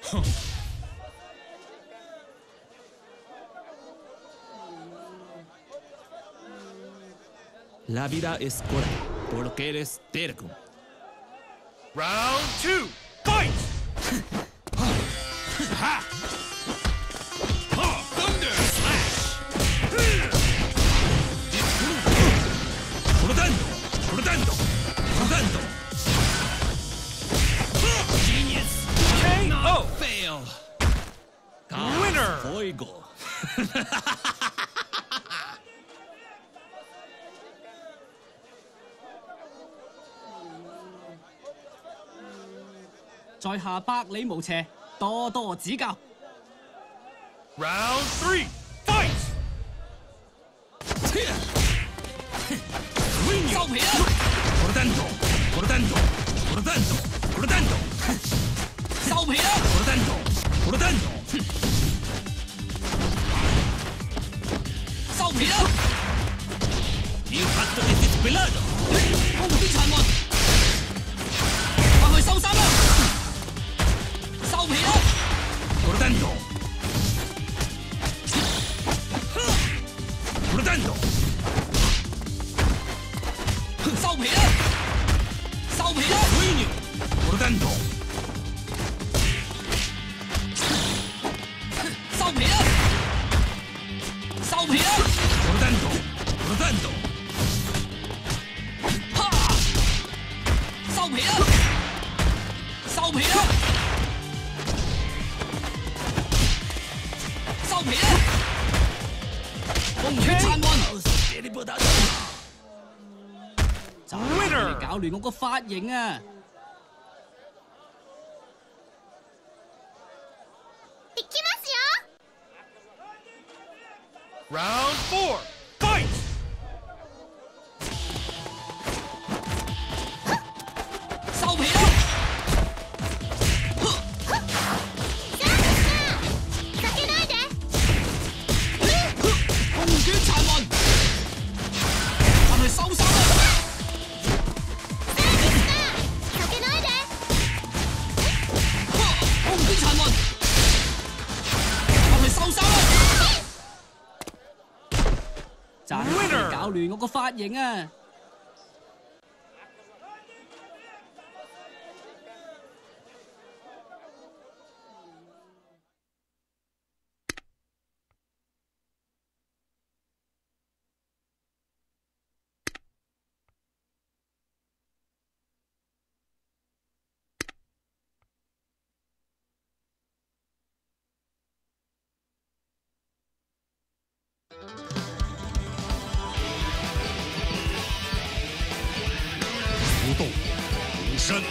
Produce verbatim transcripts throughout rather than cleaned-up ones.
La vida es corta, porque eres terco. Round two, fight! Ha! Thunder slash! Por lo tanto, por lo tanto, por lo tanto. Genius! K O! Fail! Winner! Fuego! 在下百里無邪，多多指教。 Round three, fight! 收皮啦！ Por lo tanto, por lo tanto, por lo tanto, por lo tanto. 收皮啦！ Por lo tanto, por lo tanto. 收皮啦！ Impacto es despelado. 空邊殘雲，快去收衫啦！收皮啦！ Por lo tanto. Por lo tanto. 收皮啦！收皮啦！ Sueño. Por lo tanto. 收皮啦！收皮啦！ Por lo tanto. Por lo tanto. 哈！收皮啦！收皮啦！收皮啦！風雨殘雲，就係你搞亂我個髮型啊！ Round four, fight! 收皮啦！風卷殘雲，快去收衫啦！風卷殘雲，快去收衫啦！ 就係你搞亂我個髮型啊！ 不动如山。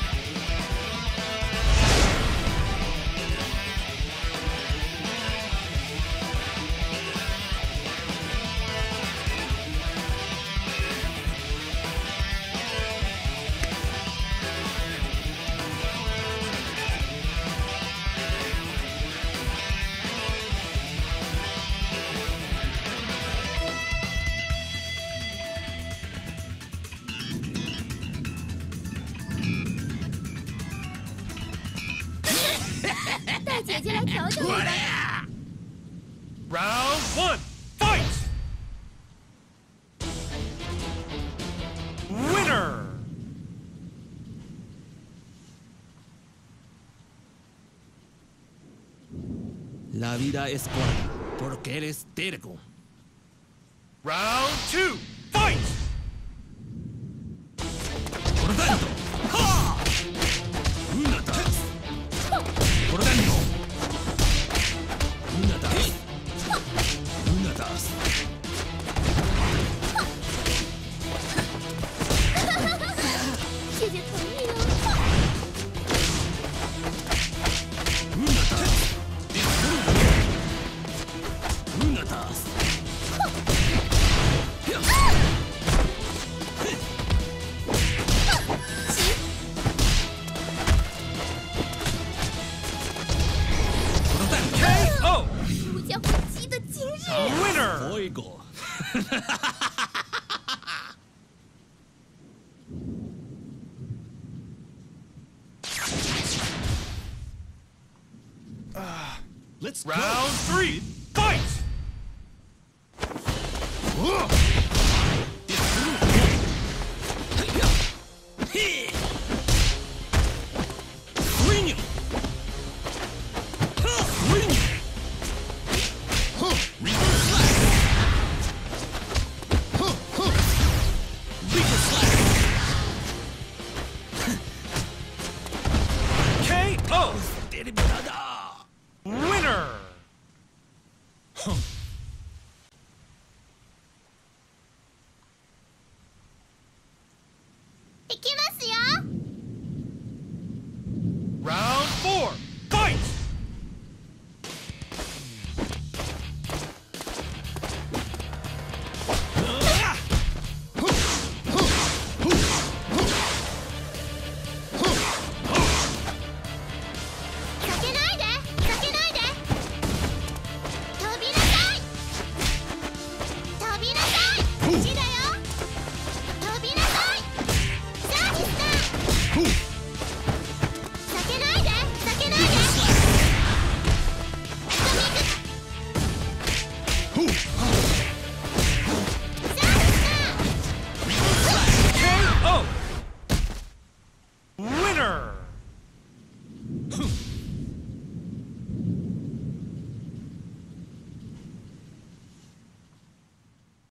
带姐姐来调调你吧。 Round one, fight! Winner! La vida es corta, porque eres terco. Round two, fight! Por lo tanto. ¡Ja! Unatas. Por lo tanto. Unatas. Unatas. 姐姐同意了。 Unatas. Unatas. K O! 我将会记得今日。 Winner! Fuego. Let's go. Round three, fight! Whoa.